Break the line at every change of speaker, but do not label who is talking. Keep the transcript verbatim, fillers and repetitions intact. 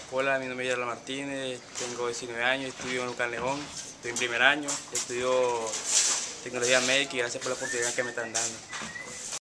Hola, mi nombre es Yarla Martínez, tengo diecinueve años, estudio en Lucan León, estoy en primer año, estudio tecnología médica y gracias por la oportunidad que me están dando.